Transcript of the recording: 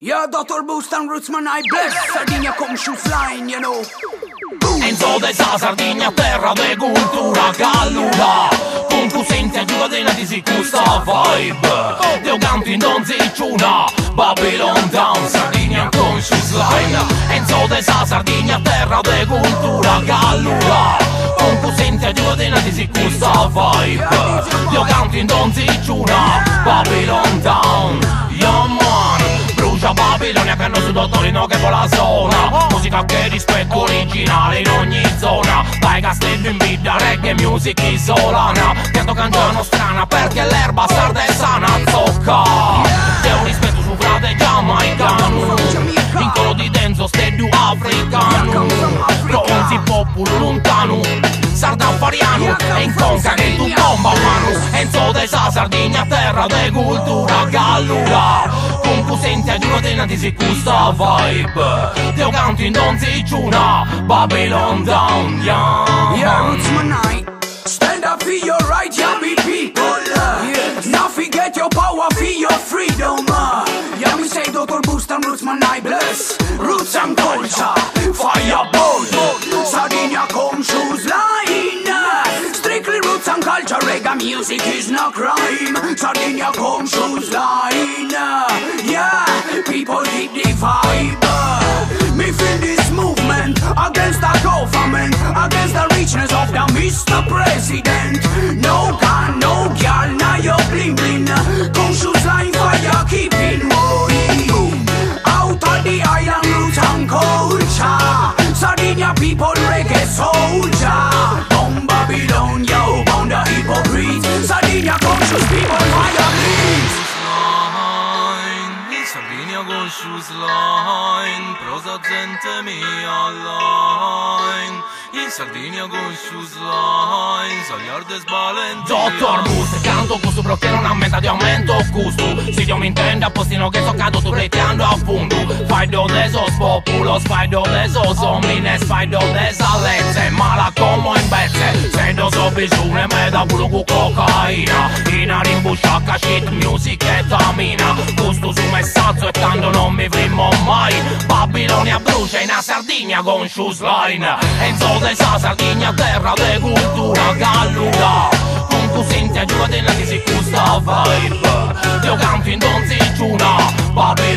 Yeah, Dr. Boost and Rootsman, I bless Sardinia come shoes line, you know. Enzo de sa Sardigna, terra de cultura gallura. Con tu senti aiuta della di questa vibe. Deo canto in donzicciuna, Babylon Down, Sardigna con shoes line. Enzo de sa Sardigna, terra de cultura gallura. Con tu senti aiuta della di questa vibe. Deo canto in donzicciuna, Babylon Down. Yeah man, brucia Babilonia che hanno su dottorino che vola zona. Musica che rispetto originale in ogni zona. Dai castello in vita, reggae music isolana. Pianto cangiano strana perché l'erba sarda è sana. Zocca, c'è un rispetto su frate giamaicano. Vincolo di denso, stadio africano. Ronzi popolo lontano, sarda fariano. E in conca che tu bomba mano. Enzo de sa Sardigna, terra de cultura gallura. Con tu senti aiuta della di questa vibe. Deo canto in donzicciuna, Babylon Down, Yeah, Rootsman night. Stand up for your right, yeah, me people. Now forget your power, for your freedom. Yeah, me say Dr. Boost and Rootsman I bless. Roots and culture, fireball. Sardinia come shoes line. Strictly roots and culture, reggae music is no crime. Sardinia come shoes line. Yeah, people keep the vibe. Me feel this movement against the government, against the richness of the Mr. President. No gun, no girl, now you're bling bling. Conscious line fire keeping rolling. Out of the island roots and culture, Sardinia people reggae soldier. Bomb Babylon, yo, bomb the hypocrites. Sardinia conscious people fire please. Sardinia con shoes line, prosa gente mia line. In Sardinia con shoes line, Sagliardes Valentino. Dottor Boost, canto gusto perché non aumenta di aumento gusto. Si io mi intende a postino che so caduto tu reteando a fondo. Fai do de esos populos, fai do de esos homines, fai do de esa lezze. Mala como in bezze, se do so bisune me da puro cu cocaina. In rimbusciacca shit music e tamina. Gusto su messaggio e tanto non mi frimo mai. Babilonia brucia in a Sardigna con shoes line. Enzo de sa Sardigna, terra de cultura gallura. Con tu senti aiuta della di questa vibe. Deo canto in donzicciuna, Babilonia.